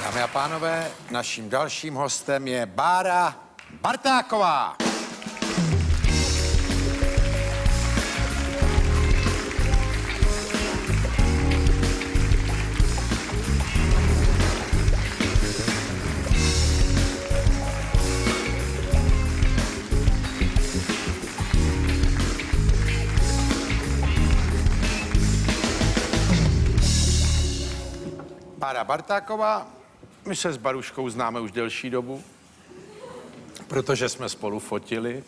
Dámy a pánové, naším dalším hostem je Bára Bartáková. Bára Bartáková, my se s Baruškou známe už delší dobu, protože jsme spolu fotili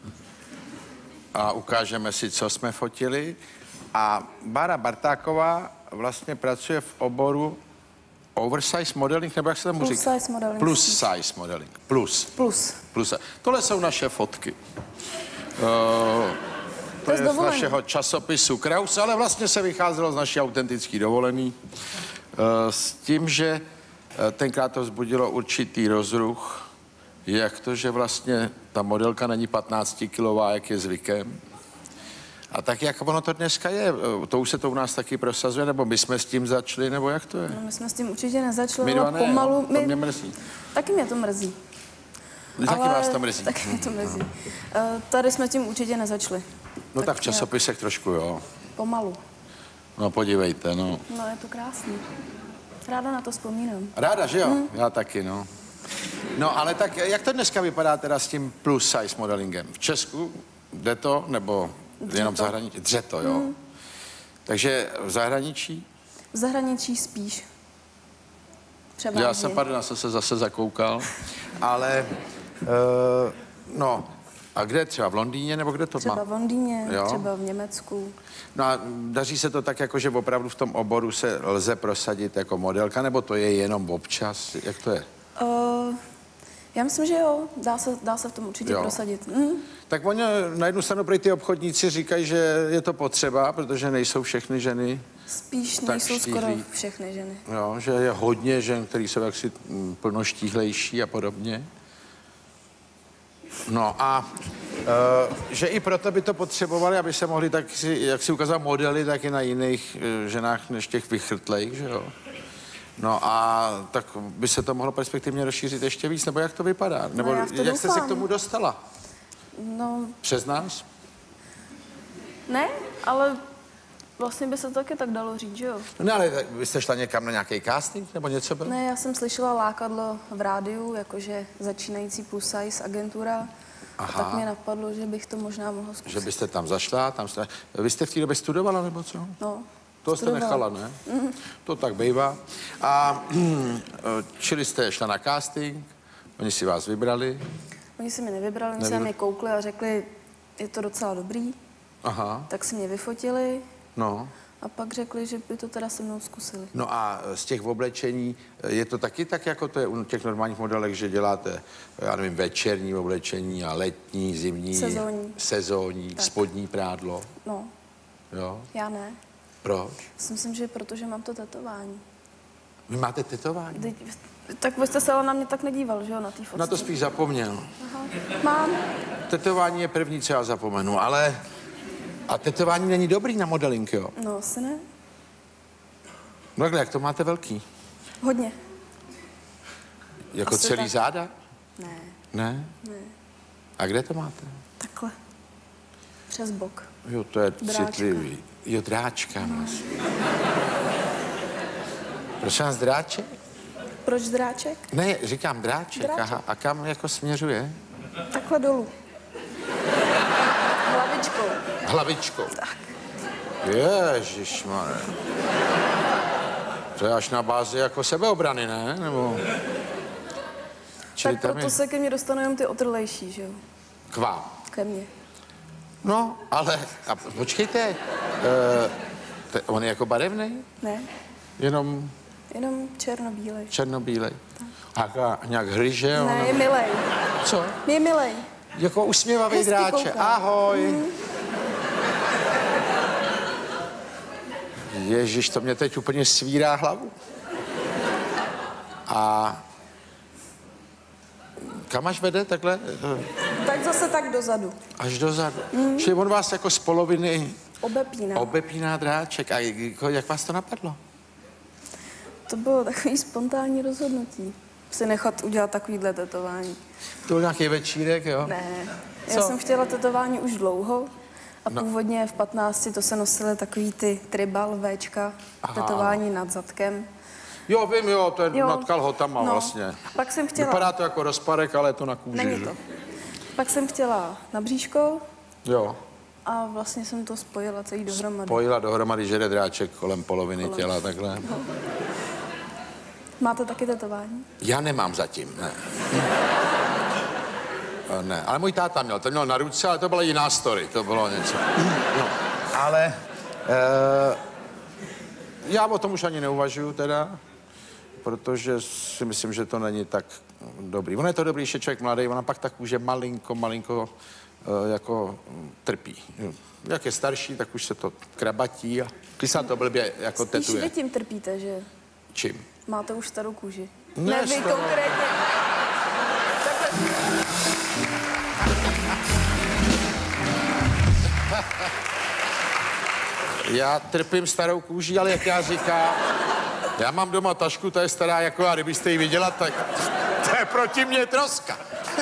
a ukážeme si, co jsme fotili. A Bára Bartáková vlastně pracuje v oboru oversize modeling, nebo jak se tomu říká? Plus size modeling. Plus size modeling. Plus. Tohle jsou naše fotky. To je z našeho časopisu Kraus, ale vlastně se vycházelo z naší autentické dovolený. S tím, že tenkrát to vzbudilo určitý rozruch, jak to, že vlastně ta modelka není 15kilová, jak je zvykem. A tak, jak ono to dneska je, to už se to u nás taky prosazuje, nebo my jsme s tím začali, nebo jak to je? No, my jsme s tím určitě nezačali, ale pomalu... To mě mrzí. Taky mě to mrzí. Taky vás to mrzí. Taky mě to mrzí. Tady jsme tím určitě nezačali. No tak v časopisech trošku, jo. Pomalu. No podívejte, no. No, je to krásný. Ráda na to vzpomínám. Ráda, že jo? Já taky, no. No, ale tak jak to dneska vypadá teda s tím plus size modelingem? V Česku jde to, nebo jenom v zahraničí? Dře to, jo. Takže v zahraničí? V zahraničí spíš. Převážně. Já jsem, pardon, jsem se zase zakoukal, ale no, a kde třeba v Londýně, nebo kde to má? Třeba v Londýně, jo? Třeba v Německu. No a daří se to tak, jako že opravdu v tom oboru se lze prosadit jako modelka, nebo to je jenom občas? Jak to je? Já myslím, že jo. Dá se v tom určitě prosadit. Tak oni na jednu stranu prý ty obchodníci říkají, že je to potřeba, protože nejsou všechny ženy. Spíš nejsou skoro všechny ženy. Jo, že je hodně žen, který jsou jaksi plnoštíhlejší a podobně. No a že i proto by to potřebovali, aby se mohli tak, jak si ukázal modely, tak i na jiných ženách než těch vychrtlejch, že jo. No a tak by se to mohlo perspektivně rozšířit ještě víc, nebo jak to vypadá? Nebo jak jste se k tomu dostala? No... Přes nás? Ne, ale vlastně by se to taky tak dalo říct, že jo? No ale vy jste šla někam na nějaký casting nebo něco bylo? Ne, já jsem slyšela lákadlo v rádiu, jakože začínající plus size agentura. Aha. A tak mě napadlo, že bych to možná mohla zkusit. Že byste tam zašla, Vy jste v té době studovala, nebo co? No. To jste nechala, ne? To tak bývá. A čili jste šla na casting, oni si vás vybrali? Oni si mě nevybrali, oni se mě koukli a řekli, je to docela dobrý. Aha. Tak si mě vyfotili. No. A pak řekli, že by to teda se mnou zkusili. No a z těch oblečení, je to taky tak, jako to je u těch normálních modelek, že děláte, já nevím, večerní oblečení a letní, zimní, sezónní, spodní prádlo? No. Jo? Já ne. Proč? Myslím, že protože mám to tetování. Vy máte tetování? Tak vy jste se ale na mě tak nedíval, že jo, na té fotce? Na to spíš zapomněl. Aha. Mám. Tetování je první, co já zapomenu, ale... A tetování není dobrý na modeling, jo? No, asi ne. No takhle, jak to máte velký? Hodně. Jako asi celý tak. Záda? Ne. Ne? Ne. A kde to máte? Takhle. Přes bok. Jo, to je citlivý. Jo, dráčka vlastně. Prosím vás, dráček? Proč dráček? Ne, říkám dráček. Aha. A kam jako směřuje? Takhle dolů. Hlavičkou. Hlavičkou? Tak. Ježišmarja. To je až na bázi jako sebeobrany, ne? Nebo... Tak proto se ke mně dostanou jenom ty otrlejší, že jo? K vám? Ke mně. No, ale... A počkejte, on je jako barevný? Ne. Jenom černobílej. Černobílej. A nějak hryže? Ne, je milej. Co? Je milej. Jako usměvavý dráče. Ahoj. Ježiš, to mě teď úplně svírá hlavu. A kam až vede takhle? Tak zase tak dozadu. Až dozadu. Čili on vás jako z poloviny obepíná. Obepíná dráček. A jak vás to napadlo? To bylo takový spontánní rozhodnutí. Si nechat udělat takovýhle tetování. To byl nějaký večírek, jo? Ne, já jsem chtěla tetování už dlouho a původně v 15 to se nosily takový ty tribal Včka, tetování nad zadkem. Jo, vím, jo, to je nad kalhotama vlastně. Pak jsem chtěla... Vypadá to jako rozparek, ale je to na kůži. Není to. Pak jsem chtěla na bříško. Jo. A vlastně jsem to spojila celý dohromady. Spojila dohromady, že jde dráček kolem poloviny těla, takhle. No. Máte taky tetování? Já nemám zatím, ne. Ne, ale můj táta měl, to měl na ruce, ale to byla jiná story, to bylo něco. No, ale já o tom už ani neuvažuju teda, protože si myslím, že to není tak dobrý. Ono je to dobrý, když je člověk mladý, ona pak tak už je malinko jako trpí. Jak je starší, tak už se to krabatí a když se to blbě jako tetuje. Spíš vy tím trpíte, že? Čím? Máte už starou kůži. Ne vy konkrétně. Já trpím starou kůží, ale jak já říkám, já mám doma tašku, ta je stará jako já, kdybyste ji viděla, tak to je proti mně troska.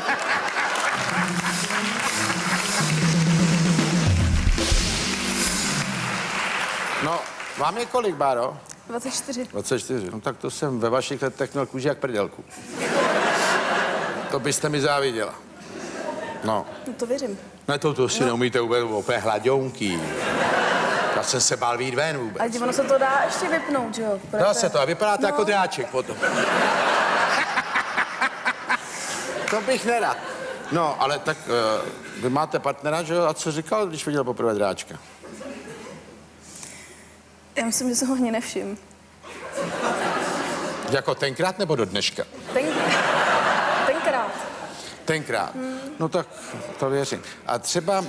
No, vám je kolik, Báro? 24. 24, no tak to jsem ve vašich letech měl kůži jak prdelku. To byste mi záviděla. No. No to věřím. Ne, to si neumíte úplně hladěunky. Já jsem se bál vyjít ven vůbec. Ale ono se to dá ještě vypnout, že jo? Dá se to a vypadáte jako dráček potom. To bych nerad. No, ale tak vy máte partnera, že jo? A co říkal, když viděl poprvé dráčka? Já myslím, že jsem ho ani nevšiml. Jako tenkrát nebo do dneška? Tenkrát. Tenkrát. No tak to věřím. A třeba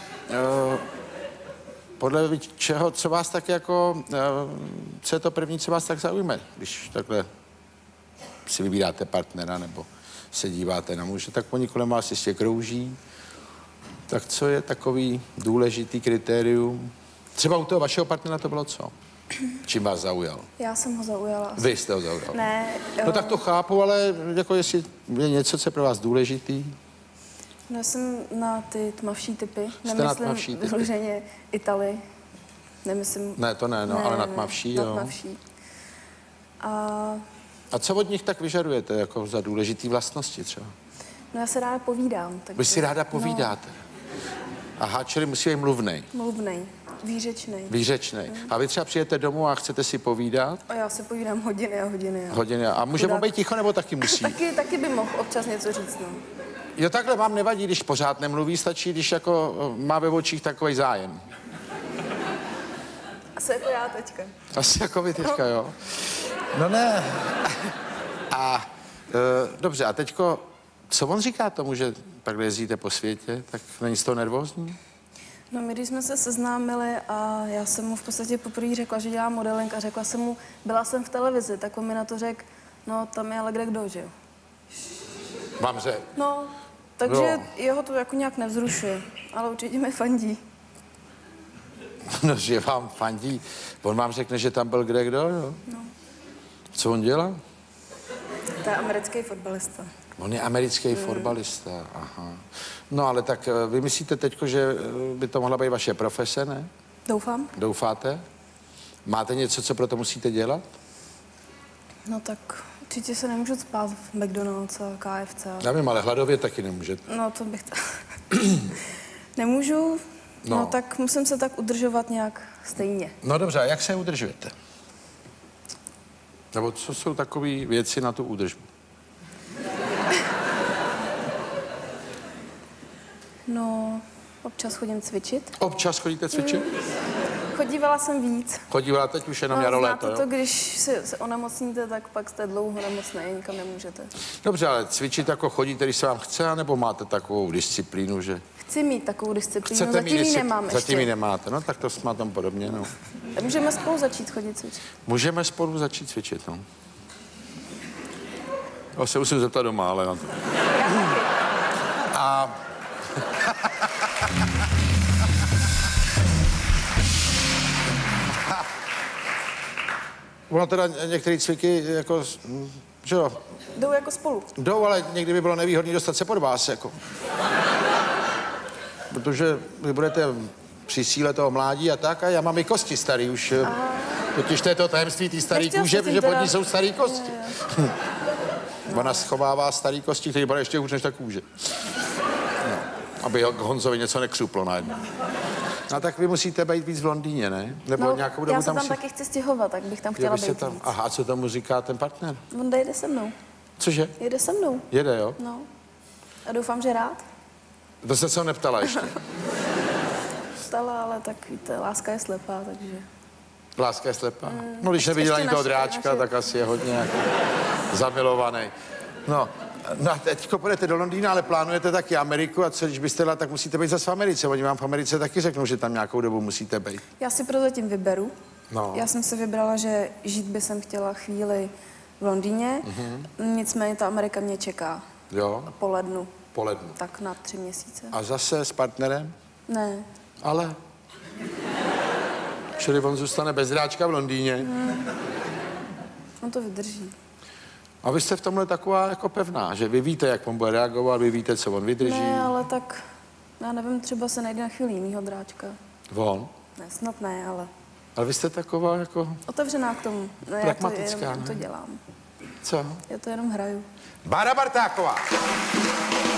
podle čeho, co vás tak jako, co je to první, co vás tak zaujme, když takhle si vybíráte partnera nebo se díváte na muže, tak oni kolem vás ještě krouží. Tak co je takový důležitý kritérium? Třeba u toho vašeho partnera to bylo co? Čím vás zaujal? Já jsem ho zaujala. Vy jste ho zaujal? Ne. No tak to chápu, ale jako jestli je něco, co je pro vás důležitý? No, já jsem na ty tmavší typy. Jste na tmavší typy? Vyloženě Italy. Nemyslím... Ne, to ne, no, ale na tmavší, jo. Na tmavší. A co od nich tak vyžadujete, jako za důležitý vlastnosti třeba? No já se ráda povídám. Takže... Vy si ráda povídáte? Aha, čili musí být mluvnej. Mluvnej, výřečnej. Výřečnej. A vy třeba přijete domů a chcete si povídat? A já se povídám hodiny a hodiny. Hodiny. A můžeme být ticho, nebo taky musí? taky by mohl občas něco říct, no. Jo, takhle vám nevadí, když pořád nemluví, stačí, když jako má ve očích takový zájem. Asi jako já teďka. Asi jako vy teďka, jo. No ne. A dobře, a teďko, co on říká tomu, že takhle jezdíte po světě, tak není z toho nervózní? No my, když jsme se seznámili a já jsem mu v podstatě poprvé řekla, že dělám modeling a řekla jsem mu, byla jsem v televizi, tak on mi na to řekl, no tam je ale kdo, že jo. Vám řekl? No, takže jeho to jako nějak nevzrušuje, ale určitě mi fandí. No, že vám fandí. On vám řekne, že tam byl kdo, jo? No. Co on dělá? To je americký fotbalista. On je americký fotbalista, aha. No, ale tak vy myslíte teďko, že by to mohla být vaše profese, ne? Doufám. Doufáte? Máte něco, co pro to musíte dělat? No tak určitě se nemůžu spát v McDonald's a KFC. Já vím, ale hladově taky nemůžete. No to bych nemůžu, no tak musím se tak udržovat nějak stejně. No dobře, a jak se udržujete? Nebo co jsou takové věci na tu údržbu? No, občas chodím cvičit. Občas chodíte cvičit? Chodívala jsem víc. Chodívala teď už jenom jaro, léto, jo? To, když se onemocníte, tak pak jste dlouho nemocný, nikam nemůžete. Dobře, ale cvičit jako chodíte, když se vám chce, nebo máte takovou disciplínu, že... Chci mít takovou disciplínu, Chcete zatím ji nemám ještě. Zatím ji nemáte, no tak to jsme na tom podobně, no. Můžeme spolu začít chodit cvičit. Můžeme spolu začít cvičit, no. Já se musím zeptat doma, ale na to. Já taky. A... ono teda některé cviky jako, že jo, Jdou jako spolu. jdou, ale někdy by bylo nevýhodné dostat se pod vás, jako. Protože vy budete při síle toho mládí a tak, a já mám i kosti starý už. Totiž to je to tajemství té staré Nechtěl kůže, jsi tím protože pod teda- ní jsou staré kosti. Ona schovává staré kosti, které bude ještě hůř než ta kůže. No, aby Honzovi něco nekřuplo najednou. No tak vy musíte být víc v Londýně, ne? Nebo nějakou dobu já se tam si... taky chci stěhovat, tak bych tam Jo, chtěla vy jste být tam... víc. Aha, a co tomu říká ten partner? On jde se mnou. Cože? Jede se mnou. Jede, jo? No. A doufám, že rád. To jste se ho neptala ještě. Stala, ale tak víte, láska je slepá, takže... Láska je slepá. No, když neviděl ani toho dráčka, tak asi je hodně jako zamilovaný. No, a teďko půjdete do Londýna, ale plánujete taky Ameriku a co, když byste jela, tak musíte být zase v Americe. Oni vám v Americe taky řeknou, že tam nějakou dobu musíte být. Já si prozatím vyberu. No. Já jsem si vybrala, že žít by jsem chtěla chvíli v Londýně, nicméně ta Amerika mě čeká Jo, po lednu, po lednu. tak na 3 měsíce. A zase s partnerem? Ne, Ale... Čili on zůstane bez dráčka v Londýně. on to vydrží. A vy jste v tomhle taková jako pevná, že vy víte, jak on bude reagovat, vy víte, co on vydrží. Ne, ale tak, já nevím, třeba se najde na chvíli jinýho dráčka. On. Ne, snad ne, ale Ale vy jste taková jako... otevřená k tomu. No, já to Pragmatická, jenom ne? to dělám. Co? Já to jenom hraju. Bára Bartáková.